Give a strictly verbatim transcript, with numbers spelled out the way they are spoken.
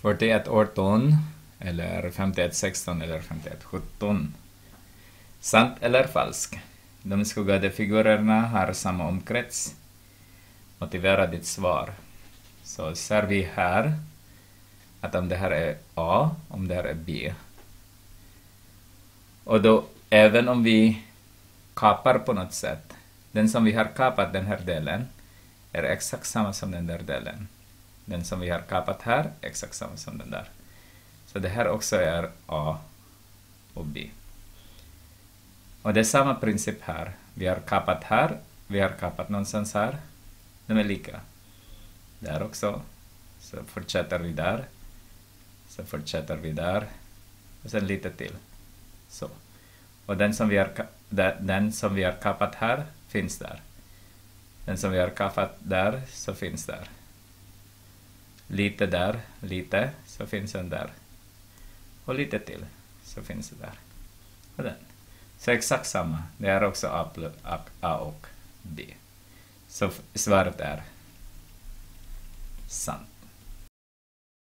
fyrtioett arton eller femtioett sexton eller femtioett sjutton. Sant eller falskt? De skuggade figurerna har samma omkrets. Motivera ditt svar. Så ser vi här att om det här är A, om det här är B. Och då, även om vi kapar på något sätt, den som vi har kapat, den här delen, är exakt samma som den där delen. Den som vi har kapat här är exakt samma som den där. Så det här också är A och B. Och det är samma princip här. Vi har kapat här, vi har kapat någonstans här. De är lika. Där också. Så fortsätter vi där. Så fortsätter vi där. Och sen lite till. Så. Och den som vi har, den som vi har kapat här finns där. Den som vi har kapat där så finns där. Lite där, lite, så finns den där. Och lite till, så finns det där. Och den. Så exakt samma. Det är också A, A, A och B. Så svaret är sant.